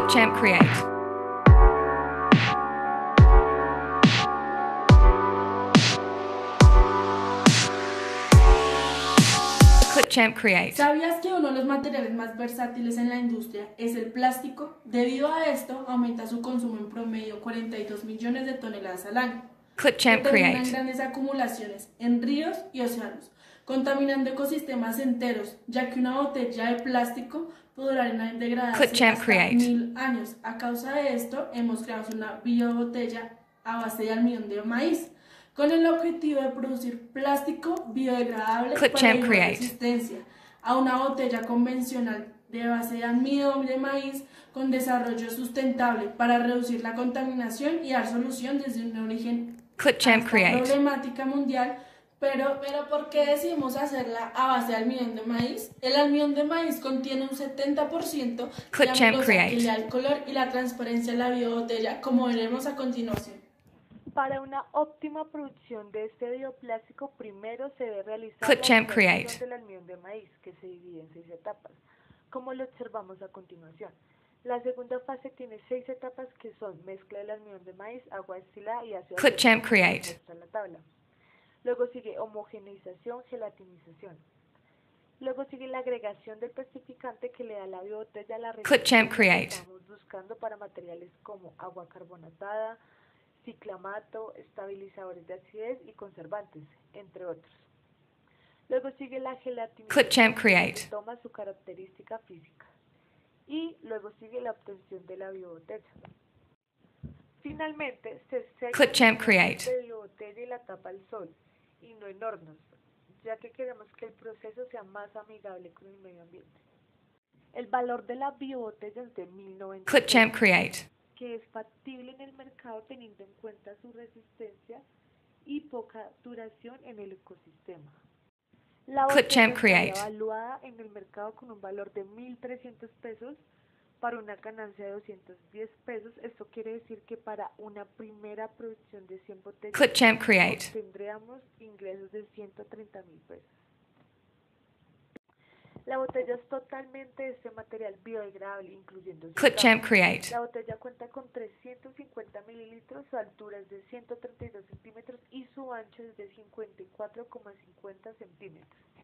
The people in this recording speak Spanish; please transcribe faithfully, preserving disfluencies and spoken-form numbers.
ClipChamp Create. ClipChamp Create. ¿Sabías que uno de los materiales más versátiles en la industria es el plástico? Debido a esto, aumenta su consumo en promedio cuarenta y dos millones de toneladas al año. ClipChamp que terminan Create. grandes acumulaciones en ríos y océanos, contaminando ecosistemas enteros, ya que una botella de plástico puede durar en degradarse ClipChamp hasta Create. mil años. A causa de esto, hemos creado una biobotella a base de almidón de maíz, con el objetivo de producir plástico biodegradable para ClipChamp igual Create. resistencia a una botella convencional de base de almidón de maíz con desarrollo sustentable para reducir la contaminación y dar solución desde un origen ClipChamp a esta Create. problemática mundial. Pero, pero ¿por qué decidimos hacerla a base de almidón de maíz? El almidón de maíz contiene un setenta por ciento de ClipChamp aminosa Create. que le da el color y la transparencia a la biobotella, como veremos a continuación. Para una óptima producción de este bioplástico, primero se debe realizar ClipChamp la Create. extracción del almidón de maíz, que se divide en seis etapas, como lo observamos a continuación. La segunda fase tiene seis etapas que son mezcla del almidón de maíz, agua destilada y ácido ClipChamp acético, Create. como muestra la tabla. Luego sigue homogeneización, gelatinización. Luego sigue la agregación del plastificante que le da a la biobotella la ClipChamp resistencia que Create. estamos buscando para materiales como agua carbonatada, ciclamato, estabilizadores de acidez y conservantes, entre otros. Luego sigue la gelatinización, ClipChamp que Create. toma su característica física. Y luego sigue la obtención de la biobotella. Finalmente, se seca ClipChamp en Create. de biobotella y la tapa al sol, y no en hornos, ya que queremos que el proceso sea más amigable con el medio ambiente. El valor de la biobotella es de mil noventa ClipChamp pesos, Create. que es factible en el mercado teniendo en cuenta su resistencia y poca duración en el ecosistema. La botella ClipChamp estaría Create. evaluada en el mercado con un valor de mil trescientos pesos para una ganancia de doscientos diez pesos. Esto quiere decir que para una primera producción de cien botellas ClipChamp Create. tendríamos ingresos de ciento treinta mil pesos. La botella es totalmente de este material biodegradable, incluyendo su ClipChamp tapa. Create. La botella cuenta con trescientos cincuenta mililitros, su altura es de ciento treinta y dos centímetros y su ancho es de cincuenta y cuatro coma cincuenta centímetros.